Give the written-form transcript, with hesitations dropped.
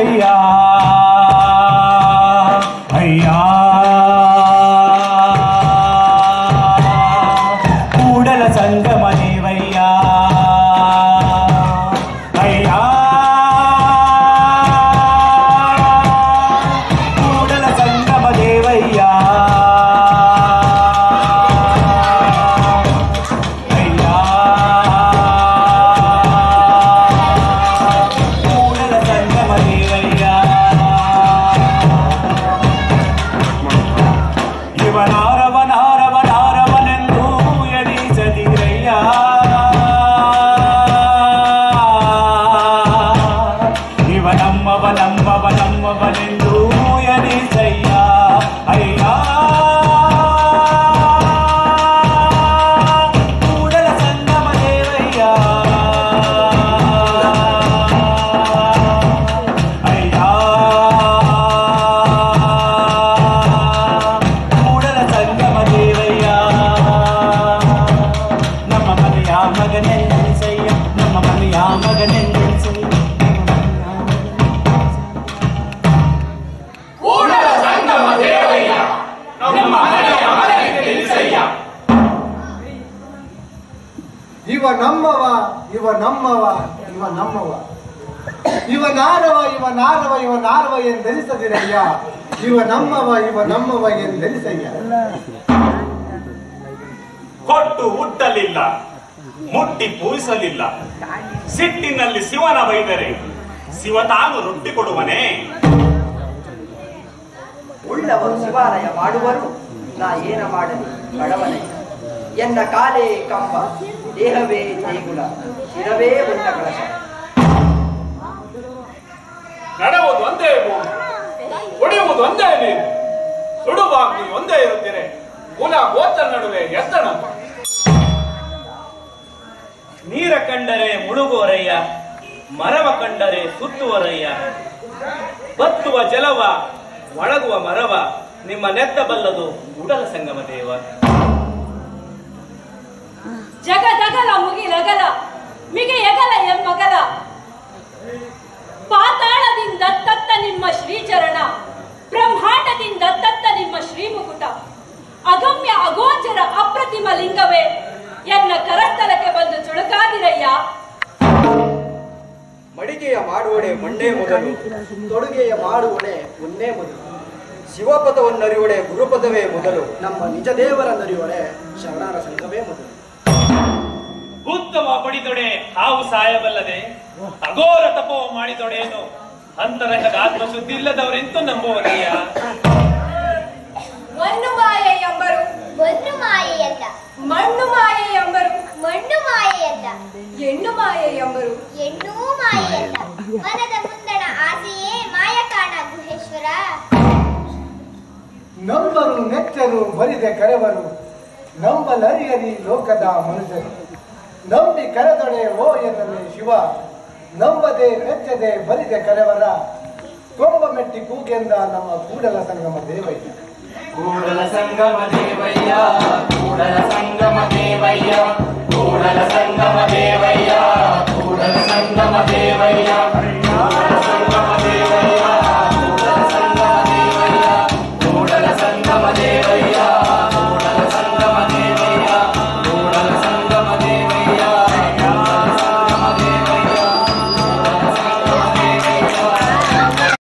ದೇವಯ್ಯ ಅಯ್ಯ ಕೂಡಲ ಸಂಗಮ ದೇವಯ್ಯ ಅಯ್ಯ ಕೂಡಲ ಸಂಗಮ ದೇವಯ್ಯ ಇವನಾರವನಾರವನಾರವನೆಂದು ಎಣಿಸದಿರಯ್ಯ ಇವನಮ್ಮವನಮ್ಮವನಮ್ಮವನೆಂದು ಎಣಿಸಯ್ಯ ಅಯ್ಯ ಕೂಡಲ ಸಂಗಮ ದೇವಯ್ಯ ಅಯ್ಯ ಮಗನೆಂದೆನಿಸಯ್ಯ ನಮ್ಮ ಮನೆಯ ಮಗನೆಂದೆನಿಸಯ್ಯ ಕೂಡಲ ಸಂಗಮ ದೇವಯ್ಯ ನಮ್ಮ ಮನೆಯ ಮಗನೆಂದೆನಿಸಯ್ಯ ಇವ ನಮ್ಮವ ಇವ ನಮ್ಮವ ಇವ ನಮ್ಮವ ಇವನಾರವ ಇವನಾರವ ಇವನಾರವ ಎಂದೆನಿಸದಿರಯ್ಯ ಇವ ನಮ್ಮವ ಎಂದೆನಿಸಯ್ಯ ಕೊಟ್ಟು ಹುಟ್ಟಲಿಲ್ಲ ಮುಟ್ಟಿ ಪೂಜಿಸಲಿಲ್ಲ ಸಿಟ್ಟಿನಲ್ಲಿ ಶಿವನ ಬೈದರೆ ಶಿವ ತಾನು ರೊಟ್ಟಿ ಕೊಡುವನೇ ಉಳ್ಳವರು ಶಿವಾಲಯ ಮಾಡುವರು ನಾ ಏನ ಮಾಡಲಿ ಬಡವನೇ ಎನ್ನ ಕಾಲೇ ಕಂಬ ದೇಹವೇ ದೇಗುಲ ಶಿರವೇ ಉನ್ನ ಕಳಶ ನಡೆಯುವುದು ಒಂದೇ ಭೂಮಿ ಹೊಡೆಯುವುದು ಒಂದೇ ನೀರು ಸುಡುವಾಗ್ಲಿ ಒಂದೇ ಇರುತ್ತೀರೆ ಕುಲ ಗೋತ್ರ ನಡುವೆ ಎತ್ತಣ ನೀರ ಕಂಡರೆ ಮುಳುಗುವರಯ್ಯ ಮರವ ಕಂಡರೆ ಸುತ್ತುವರಯ್ಯ ಬತ್ತುವ ಜಲವ ಒಳಗುವ ಮರವ ನಿಮ್ಮ ನೆತ್ತಬಲ್ಲದು ಕೂಡಲ ಸಂಗಮ ದೇವ ಜಗದಗಲ ಮುಗಿಲಗಲ ಮಿಗೆಯಗಲ ಎಮ್ಮಗಲ ಪಾತಾಳದಿಂದ ತತ್ತ ನಿಮ್ಮ ಶ್ರೀಚರಣ ಬ್ರಹ್ಮಾಂಡದಿಂದ ತತ್ತ ನಿಮ್ಮ ಶ್ರೀಮುಕುಟ ಅಗಮ್ಯ ಅಗೋಚರ ಅಪ್ರತಿಮ ಲಿಂಗವೇ ಎನ್ನ ಕರಸ್ಥಲಕ್ಕೆ ಬಂದು ಚುಳುಕಾದಿರಯ್ಯ ಮಡಿಗೆಯ ಮಾಡುವಡೆ ಮಂಡೇ ಮೊದಲು ತೊಡುಗೆಯ ಮಾಡುವಡೆ ಮುನ್ನೇ ಮೊದಲು ಶಿವಪದವನ್ನರಿವಡೆ ಗುರುಪದವೇ ಮೊದಲು ನಮ್ಮ ನಿಜ ದೇವರನ್ನರಿವಡೆ ಶರಣರ ಸಂಘವೇ ಮೊದಲು ಉತ್ತಮ ಪಡಿದೊಡೆ ಹಾವು ಸಾಯಬಲ್ಲದೆ ಅಘೋರ ತಪೋ ಮಾಡಿದೊಡೇನು ಅಂತರಂಗದ ಆತ್ಮಶುದ್ಧಿ ಇಲ್ಲದವರೆಂತೂ ನಂಬುವರಯ್ಯ ಮಣ್ಣು ಮಾಯೆ ಎಂಬರು ಒಂದು ಮಾಯೆಯಲ್ಲ ಮಣ್ಣು ಮಾಯೆ ಎಂಬರು ಮಣ್ಣು ಮಾಯೆಯಲ್ಲ ಹೆಣ್ಣು ಮಾಯೆ ಎಂಬರು ಹೆಣ್ಣೂ ಮಾಯೆಯಲ್ಲ ಮನದ ಮುಂದಣ ಆಸೆಯೇ ಮಾಯ ಕಾಣ ಗುಹೇಶ್ವರ ನಂಬರು ನೆಚ್ಚರು ಬರಿದೆ ಕರೆವರು ನಂಬಲರಿಯರಿ ಲೋಕದ ಮನುಷ್ಯರು ನಂಬಿ ಕರೆದೊಡೆ ಓ ಎನ್ನಲೆ ಶಿವ ನಂಬದೆ ನೆಚ್ಚದೆ ಬರಿದೆ ಕರೆವರ ಕೊಂಬ ಮೆಟ್ಟಿ ಕೂಗೆಂದ ನಮ್ಮ ಕೂಡಲ ಸಂಗಮ ದೇವಯ್ಯ ಕೂಡಲ ಸಂಗಮ ದೇವಯ್ಯ ಕೂಡಲ ಸಂಗಮ ದೇವಯ್ಯ ಕೂಡಲ ಸಂಗಮ ದೇವಯ್ಯ ಕೂಡಲ ಸಂಗಮ ದೇವಯ್ಯ